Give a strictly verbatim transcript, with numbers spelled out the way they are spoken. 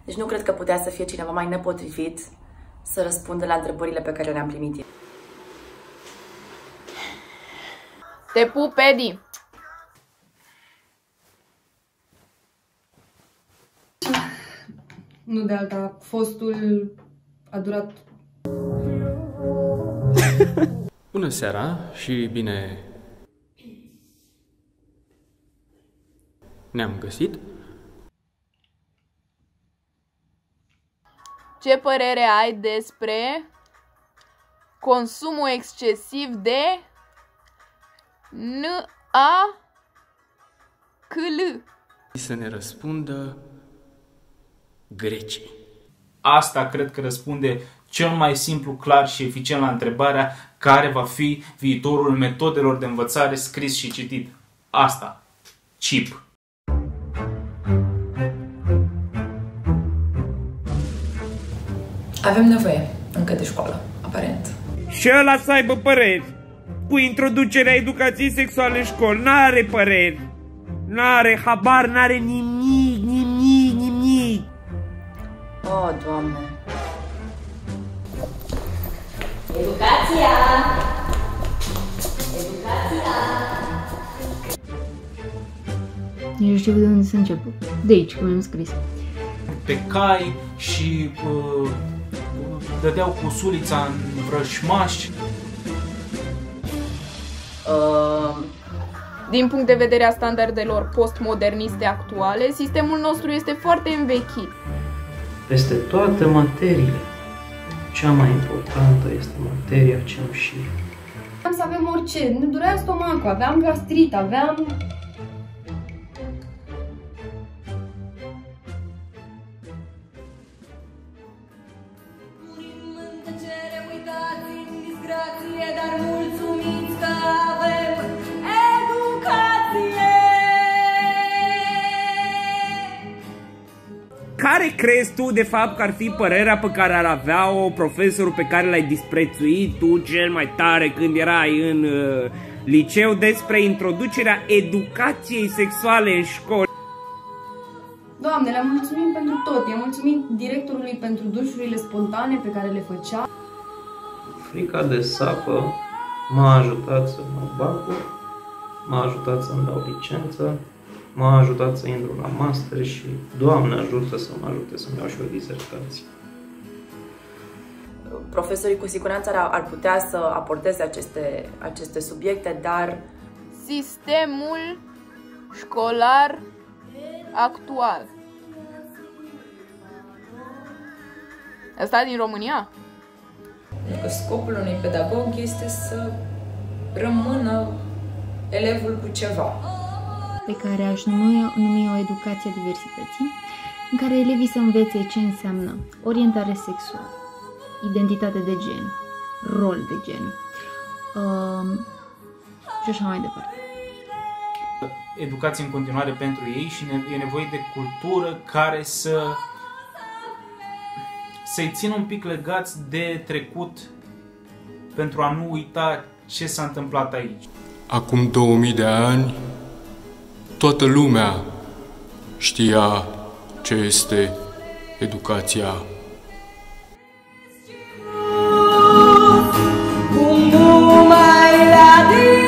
Deci nu cred că putea să fie cineva mai nepotrivit să răspundă la întrebările pe care le-am primit. Te pup, Edi! Nu de alta, fostul a durat. Bună seara și bine ne-am găsit. Ce părere ai despre consumul excesiv de N A C L? Să ne răspundă grecii. Asta cred că răspunde cel mai simplu, clar și eficient la întrebarea care va fi viitorul metodelor de învățare scris și citit. Asta. Chip. Avem nevoie încă de școală, aparent. Și ăla să aibă păreri. Cu introducerea educației sexuale în școli, n-are păreri. N-are habar, n-are nimic, nimic, nimic. Oh, Doamne! Educația! Educația! Eu nu știu de unde să încep. De aici, cum am scris. Pe cai și uh, dădeau cu sulița în vrășmași. Uh... Din punct de vedere a standardelor postmoderniste actuale, sistemul nostru este foarte învechit. Peste toate materiile, cea mai importantă este materia cenușie. Am să avem orice, ne durea stomacul, aveam gastrit, aveam... Dar mulțumiți că avem educație! Care crezi tu de fapt că ar fi părerea pe care ar avea-o profesorul pe care l-ai disprețuit tu cel mai tare când erai în uh, liceu despre introducerea educației sexuale în școli? Doamne, le-am mulțumit pentru tot. I-am mulțumit directorului pentru dușurile spontane pe care le făcea. Frica de sapă m-a ajutat să mă bacur, m-a ajutat să-mi dau licență, m-a ajutat să intru la master și Doamne ajută să mă ajute să-mi iau și o disertație. Profesorii cu siguranță ar, ar putea să abordeze aceste, aceste subiecte, dar... Sistemul școlar actual. Asta din România? Pentru că scopul unui pedagog este să rămână elevul cu ceva. Pe care aș numi, numi o educație a diversității, în care elevii să învețe ce înseamnă orientare sexuală, identitate de gen, rol de gen um, și așa mai departe. Educație în continuare pentru ei și e nevoie de cultură care să să-i țină un pic legați de trecut pentru a nu uita ce s-a întâmplat aici. Acum două mii de ani, toată lumea știa ce este educația. Cum nu mai la